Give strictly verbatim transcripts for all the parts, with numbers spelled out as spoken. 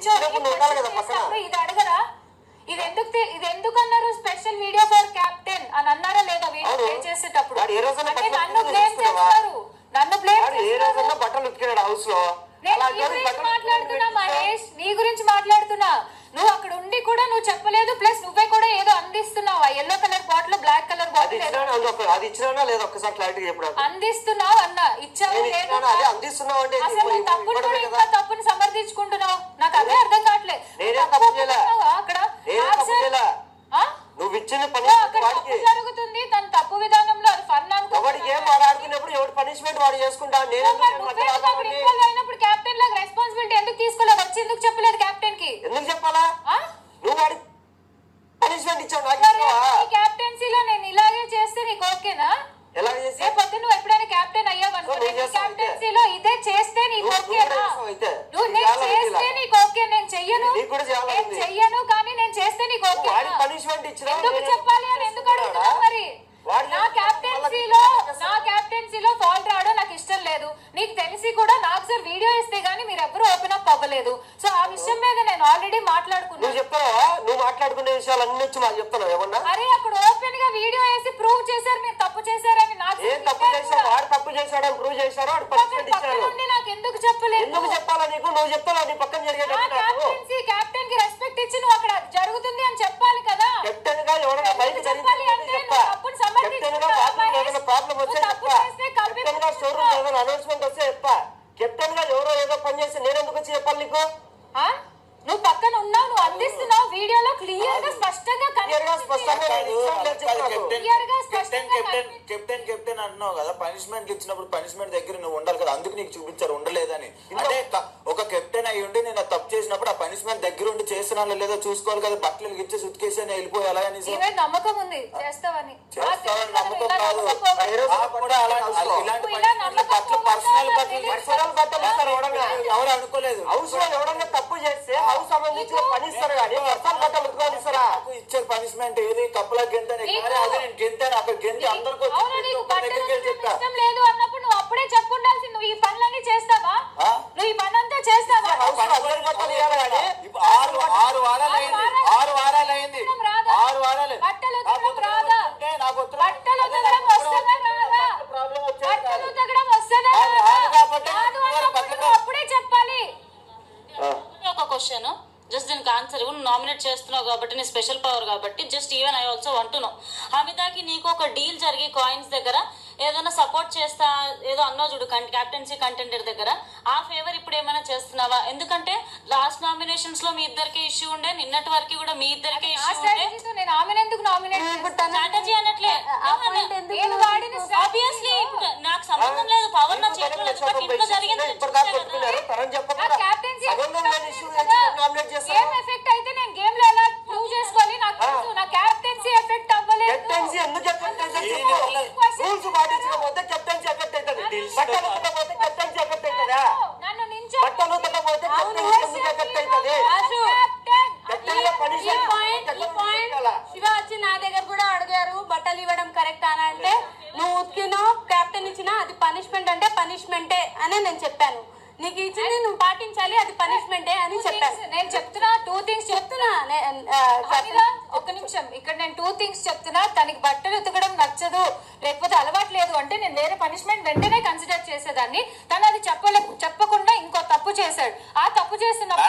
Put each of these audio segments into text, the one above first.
ఇది అడగరా? ఇది ఎందుకు ఇది ఎందుకు అన్నారు స్పెషల్ వీడియో ఫర్ కెప్టెన్ అని అన్నారా లేదా? వీడియో ప్లే చేసేటప్పుడు నన్ను బ్లేమ్ చేస్తారు, నన్ను బ్లేమ్ చేస్తారు. బట్టలు ఉతికాడు హౌస్ లో. నేను నీ గురించి మాట్లాడుతున్నా మహేష్, నీ గురించి మాట్లాడుతున్నా. నువ్వు అక్కడ ఉండి కూడా నువ్వు చెప్పలేదు, ప్లస్ నువ్వే కూడా ఏదో అందిస్తున్నావు. Yellow colour bottle, black colour bottle అది ఇచ్చినా లేదా ఒక్కసారి క్లారిటీ చెప్పడం. అందిస్తున్నావు అన్న, ఇచ్చావు లేదు. అసలు తప్పును కూడా ఇంకా తప్పుని సమర్థించుకుంటున్నావు. నాకు అదే అర్థం కావట్లేదు. అక్కడ నువ్వు ఇచ్చిన పని జరుగుతుంది, తన తప్పు విధానంలో అది ఫన్ అనుకోవాడికి ఏం వాడు ఆడుకున్నప్పుడు ఎవడు పనిష్మెంట్ వాడు చేసుకుంటావు. అయినప్పుడు కెప్టెన్ లాగా రెస్పాన్సిబిలిటీ ఎందుకు తీసుకోలేదు? వచ్చి ఎందుకు చెప్పలేదు కెప్టెన్ కి? ఎందుకు చెప్పాలా? నువ్వు వాడి పనిష్మెంట్ ఇచ్చావు. కెప్టెన్సీలో నేను ఇలాగే చేస్తే నీకు ఓకేనా? ఎలా చేసి రేపొద్దు నువ్వు ఎప్పుడైనా కెప్టెన్ అయ్యావనుకో, కెప్టెన్సీలో ఇదే చేస్తే నీకు ఓకేనా? నువ్వు నేను చేస్తే నీకు ఓకే, నేను చెయ్యను నేను చెయ్యను కానీ నేను చేస్తే నీకు ఓకే. ఎందుకు చెప్పాలి అని ఎందుకు అడుగుతున్నావు మరి? నా కెప్టెన్సీలో నా కెప్టెన్సీలో ఫాల్ట్ రావడం నాకు ఇష్టం లేదు. నీకు తెలిసి కూడా నాకు సార్ వీడియో ఇస్తే గానీ మీరు ఎవ్వరు ఓపెన్ అప్ అవ్వలేదు. సో ఆ విషయం మీద నేను ఆల్రెడీ మాట్లాడుకున్నాను. చెప్తావా? నువ్వు మాట్లాడుకునే విషయాలు అన్ని వచ్చి మాకు చెప్తాను ఏమన్నా? అరే అక్కడ ఓపెన్ గా వీడియో వేసి ప్రూవ్ చేశారు మీరు తప్పు చేశారని. నాకు ఏం తప్పు చేశారు? వాడు తప్పు చేశాడని ప్రూవ్ చేశారు, వాడు పనిష్మెంట్ ఇచ్చారు. నాకు ఎందుకు చెప్పలేదు? ఎందుకు చెప్పాలా నీకు? నువ్వు చెప్తావా? నీ పక్కన జరిగేటప్పుడు కెప్టెన్సీ కెప్టెన్ కి రెస్పెక్ట్ ఇచ్చి నువ్వు అక్కడ జరుగుతుంది అని చెప్పాలి కదా. కెప్టెన్ గా ఎవరైనా బయట జరిగింది చెప్పా. కెప్టెన్ గా బాత్రూమ్ ఏదైనా ప్రాబ్లం వస్తే చెప్పా. కెప్టెన్ గా షోరూమ్ ఏదైనా అనౌన్స్మెంట్ వస్తే చెప్పా. కెప్టెన్ గా ఎవరో ఏదో పని చేస్తే నేను ఎందుకు వచ్చి చెప్పాలి నీకు? నువ్వు పక్కన ఉన్నావు, నువ్వు అందిస్తున్నావు, వీడియోలో క్లియర్ గా స్పష్టంగా కెప్టెన్ కెప్టెన్ అంటున్నావు కదా. పనిష్మెంట్ ఇచ్చినప్పుడు పనిష్మెంట్ దగ్గర నువ్వు ఉండాలి కదా. అందుకు నీకు చూపించారు ఉండలేదని. అంటే ఒక కెప్టెన్ అయ్యి ఉండి నేను తప్పు చేసినప్పుడు ఆ పనిష్మెంట్ దగ్గర ఉండి చేస్తున్నా లేదో చూసుకోవాలి కదా. బట్టలు ఇచ్చేసి ఉతికేసి అని వెళ్ళిపోయాలా అని నమ్మకం ఉంది చేస్తావని. చేస్తావని నమ్మకం కాదు. ఇలాంటి బట్టలు పర్సనల్ బట్టలు ఎవరు అనుకోలేదు. హౌస్ లో ఎవడన్నా తప్పు చేస్తే హౌస్ సంబంధించిన పని ఇస్తారు కానీ పర్సనల్ బట్టలు ఉతుకోవాలి ఇస్తారా? ఇచ్చే పనిష్మెంట్ ఏది? కప్పుల గెంతని అదే నేను గెంతాను అక్కడ గెంతి అందరికి ఇష్టం లేదు అన్నప్పుడు నువ్వు అప్పుడే చెప్పుండాల్సింది. నువ్వు ఈ పనులన్నీ చేస్తావా? నువ్వు ఈ పని అంతా చేస్తావా? ఆరు ఆరు వారాలు అయింది ఆరు వారాలు అయింది ఆరు వారాలు బట్టలు రాదా? బట్టలు ఉతకడం వస్తుందా రాదా? బట్టలు ఉతకడం వస్తుందా రాదా? అప్పుడే చెప్పాలి. ఒక క్వశ్చన్ జస్ట్ దీనికి ఆన్సర్ ఇవ్వు. నామినేట్ చేస్తున్నావు కాబట్టి నీ స్పెషల్ పవర్ కాబట్టి జస్ట్ ఈవెన్ ఐ ఆల్సో అంటున్నావు. హమిదాకి నీకు ఒక డీల్ జరిగి కాయిన్స్ దగ్గర ఏదైనా సపోర్ట్ చేస్తా ఏదో అన్నావు చూడు కెప్టెన్సీ కంటెండర్ దగ్గర, ఆ ఫేవర్ ఇప్పుడు ఏమైనా చేస్తున్నావా? ఎందుకంటే లాస్ట్ నామినేషన్స్ లో మీ ఇద్దరికి ఇష్యూ ఉండే, నిన్నటి వరకు కూడా మీ ఇద్దరికి ఇష్యూ ఉండే. స్ట్రాటజీ అనట్లే ఆబ్వియస్లీ నాకు సంబంధం లేదు. పవర్ నా చేతిలో లేదు. బట్ ఇంట్లో జరిగింది గేమ్ ఎఫెక్ట్ అయితే నేను గేమ్ లో ఎలా ప్రూవ్ చేసుకోవాలి? నాకు తెలుసు నా కెప్టెన్సీ ఎఫెక్ట్ అవ్వలేదు. కెప్టెన్సీ ఎందుకు ఎఫెక్ట్ అవుతుంది? రూల్స్ పాటించకపోతే కెప్టెన్సీ ఎఫెక్ట్ అవుతుంది. బట్టలు ఉతకకపోతే కెప్టెన్సీ ఎఫెక్ట్ అవుతుందా? నన్ను నించో బట్టలు ఉతకకపోతే కెప్టెన్సీ ఎందుకు ఎఫెక్ట్ అవుతుంది? శివ వచ్చి నా దగ్గర కూడా అడిగారు బట్టలు ఇవ్వడం కరెక్ట్ అని. అంటే నువ్వు ఉతికినా కెప్టెన్ ఇచ్చినా అది పనిష్మెంట్ అంటే పనిష్మెంటే అని నేను చెప్పాను. నీకు ఇచ్చింది నువ్వు పాటించాలి, అది పనిష్మెంటే అని చెప్పాను. నేను చెప్తున్నా టూ థింగ్స్ చెప్తున్నా. ఒక నిమిషం, ఇక్కడ నేను టూ థింగ్స్ చెప్తున్నా. తనకి బట్టలు ఉతకడం నచ్చదు లేకపోతే అలవాటు లేదు అంటే నేను వేరే పనిష్మెంట్ వెంటనే కన్సిడర్ చేసేదాన్ని. తను అది చెప్పలే చెప్పకుండా ఇంకో తప్పు చేశాడు. ఆ తప్పు చేస్తున్నప్పుడు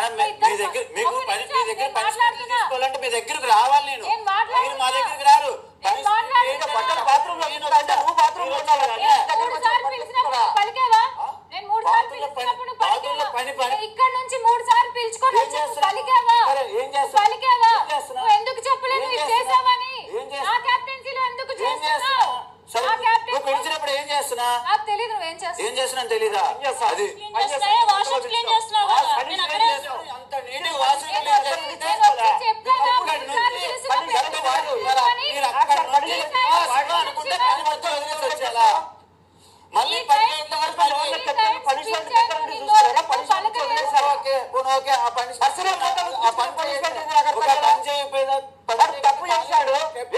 పలికేవా? నేను మూడు సార్లు పిలిచినప్పుడు ఇక్కడ నుంచి మూడు సార్లు పిలుచుకొని పలికేవా? పలికేవా? నువ్వు ఎందుకు చెప్పలేదు ఇది చేసావని? నా కెప్టెన్సీలో ఎందుకు చేస్తున్నావు? పిలిచినప్పుడు ఏం చేస్తున్నా నాకు తెలియదు. నువ్వేం చేస్తావు? ఏం చేస్తున్నా తెలీదా? అది వాష్రూమ్ క్లీన్ చేస్తున్నావు. మళ్ళీ తప్పు చేశాడు.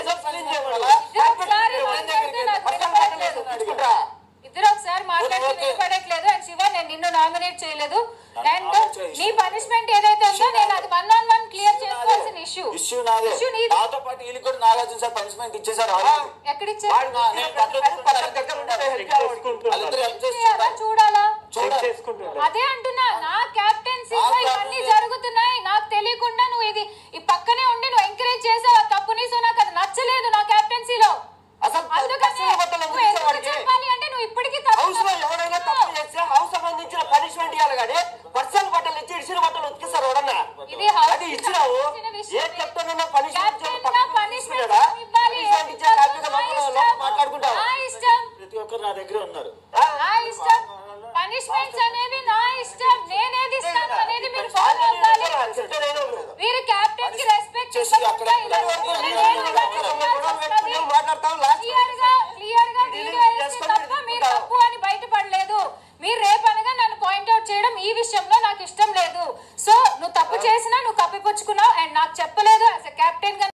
ఇద్దరు ఒకసారి మాట్లాడి పడట్లేదు. అండ్ శివ నేను నిన్ను నామినేట్ చేయలేదు. అండ్ నీ పనిష్మెంట్ ఏదైతే ఉందో ఇష్యూ నాదే. నాతో పాటు వీళ్ళకి కూడా నాగార్జున సార్ పనిష్మెంట్ ఇచ్చేసారు. ఎక్కడ ఇచ్చారు? చూడాలా? అదే అంటున్నా, నా క్యాప్టెన్సీలో ఇవన్నీ జరుగుతున్నాయి, నాకు తెలియకుండా నువ్వు ఇది ఈ పక్కనే ఉండి నువ్వు ఎంకరేజ్ చేసావు. తప్పు నీ సో నాకు అది నచ్చలేదు నా క్యాప్టెన్సీలో. చెప్పాలి అంటే నువ్వు ఇప్పటికీ ఎవరైనా తప్పు చేస్తే హౌస్ సంబంధించిన పనిష్మెంట్ ఇవ్వాలి కానీ పర్సనల్ బట్టలు ఇచ్చి ఇచ్చిన బట్టలు ఉతికిస్తారు ఎవరన్నా. అది ఇచ్చినావు ఏ కెప్టెన్ పనిష్మెంట్ మాట్లాడుకుంటావు. ప్రతి ఒక్కరు నా దగ్గర ఉన్నారు. పనిష్మెంట్స్ అనేవి నా ఇష్టం, నేనేది ఇస్తాను అనేది మీరు ఫాలో అవ్వాలి. మీరు కెప్టెన్ కి రెస్పెక్ట్ మీరు తప్పు అని బయటపడలేదు. మీరు రేపు అనగా నన్ను పాయింట్అవుట్ చేయడం ఈ విషయంలో నాకు ఇష్టం లేదు. సో నువ్వు తప్పు చేసినా నువ్వు కప్పిపుచ్చుకున్నావు అండ్ నాకు చెప్పలేదు యాజ్ ఎ కెప్టెన్ గా.